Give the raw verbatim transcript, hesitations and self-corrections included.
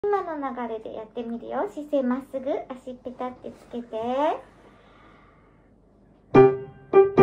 今の流れでやってみるよ。姿勢まっすぐ、足ペタってつけて。